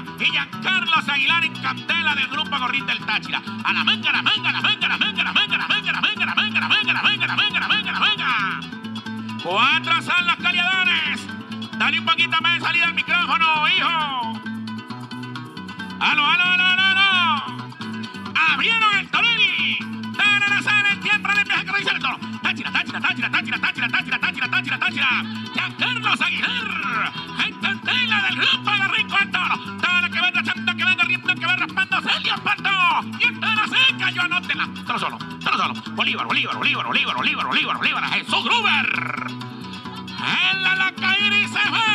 y Giancarlos Aguilar en candela del grupo Gorrín del Táchira. A la manga, la manga, la manga, la manga, la manga, la manga, la manga, la manga, la manga, la manga, la manga, la manga, la manga. 4 son los caliadores. Dale un poquito más de salida al micrófono, hijo. ¡Aló, aló, aló, aló, aló! ¡Abrieron el Torelli! ¡Dan a lanzar el tiempo del viaje que realiza el toro! ¡Táchira, táchira, táchira, táchira, táchira, táchira, táchira, táchira, táchira! ¡Giancarlos Aguilar! ¡En candela del grupo de Rico al toro! ¡Toro que va trazando, que va corriendo, que va raspando! ¡Se le apartó! ¡Y el toro se cayó! ¡Anótela! ¡Toro solo! ¡Toro solo! ¡Bolívar, Bolívar, Bolívar, Bolívar, Bolívar, Bolívar, Bolívar! ¡Jesús Gruber! ¡En la loca iris se fue!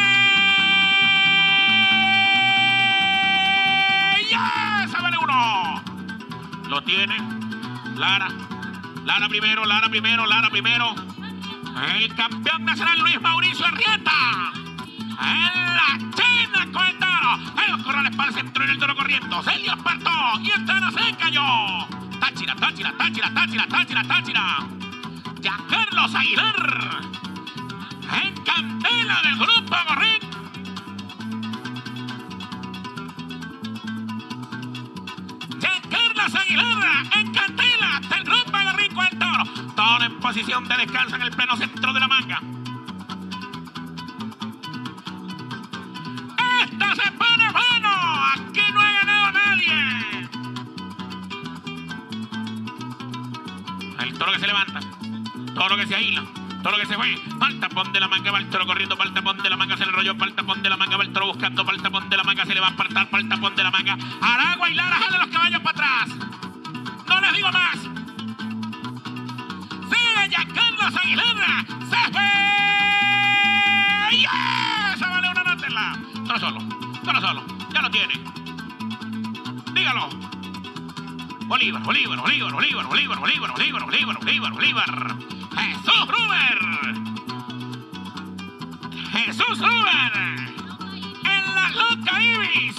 Lo tiene Lara primero, Lara primero, Lara primero. El campeón nacional Luis Mauricio Arrieta. En la china con el toro. En los corrales para el centro y el toro corriendo. Se le apartó y el toro se cayó. Táchira, táchira, táchira, táchira, táchira, táchira. Giancarlos Aguilar. En candela del grupo Gorrín. Aguilar en candela del grupo de Rico el toro. Toro en posición de descanso en el pleno centro de la manga. Esto se pone bueno. Aquí no ha ganado nadie. El toro que se levanta. Toro que se ahila. Toro que se fue. Para el tapón de la manga va el toro corriendo. Para el tapón de la manga se le enrolló. Para el tapón de la manga va el toro buscando. Para el tapón de la manga se le va a apartar. Para el tapón de la manga. Aragua y Lara jale los caballos para atrás. No les digo más. Sigue Giancarlos Aguilar. Se fue. ¡Esa vale una notela! Toro solo. Toro solo. Ya lo tiene. Dígalo. Bolívar, Bolívar, Bolívar, Bolívar, Bolívar, Bolívar, Bolívar, Bolívar, Bolívar, Bolívar. Jesús Gruber. Jesús Gruber. En la loca ibis.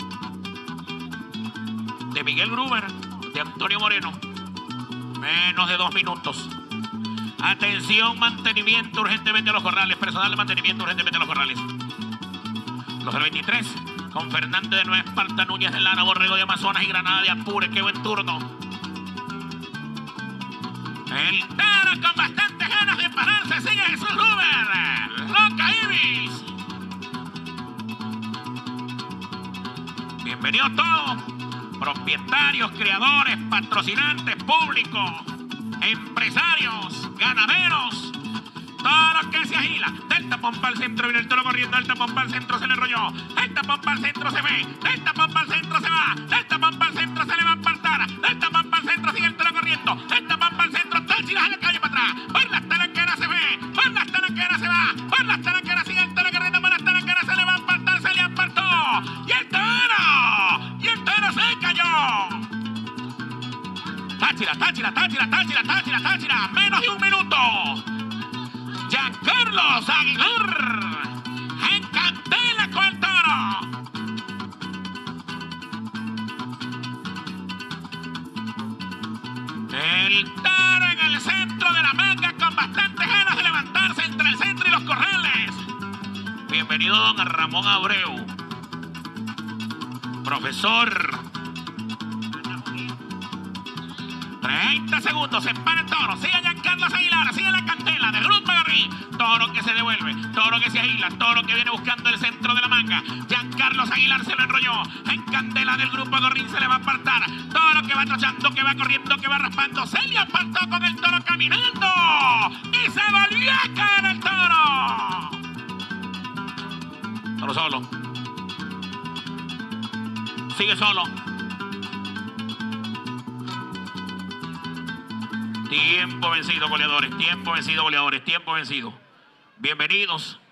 De Miguel Gruber. De Antonio Moreno. Menos de 2 minutos. Atención, mantenimiento urgentemente a los corrales. Personal de mantenimiento urgentemente a los corrales. Los del 23. Con Fernández de Nueva Esparta, Núñez de Lara, Borrego de Amazonas y Granada de Apure. Qué buen turno. El toro con bastantes ganas de pararse. Sigue Jesús Gruber. Loca ibis. Bienvenidos todos. Propietarios, creadores, patrocinantes, público, empresarios, ganaderos. Toros que se agila. Del tapón para el centro viene el toro corriendo. Del tapón para el centro se le enrolló. Del tapón para el centro se ve. Del tapón para el centro se va. Del tapón para el centro se le va a apartar. Del tapón para el centro sigue el toro corriendo. Del tapón para el centro. Táchira en el caballo para atrás. Por las taranqueras se ve. Por las taranqueras se va. Por las taranqueras sigue el toro corriendo. Por las taranqueras se le va a apartar. Se le apartó. Y el toro. Y el toro se cayó. Táchira, táchira, táchira, táchira, táchira, táchira. Menos de 1 minuto. Giancarlos Aguilar en candela con el toro. El toro en el centro de la manga con bastantes ganas de levantarse entre el centro y los corrales. Bienvenido don Ramón Abreu. Profesor. 30 segundos, se para el toro, sigue Giancarlos Aguilar, sigue la candela del grupo Gorrín. Toro que se devuelve, toro que se ahila, toro que viene buscando el centro de la manga. Giancarlos Aguilar se lo enrolló, en candela del grupo Gorrín se le va a apartar. Toro que va trozando, que va corriendo, que va raspando, se le apartó con el toro caminando. Y se volvió a caer el toro. Toro solo. Sigue solo. Tiempo vencido, goleadores. Tiempo vencido, goleadores. Tiempo vencido. Bienvenidos.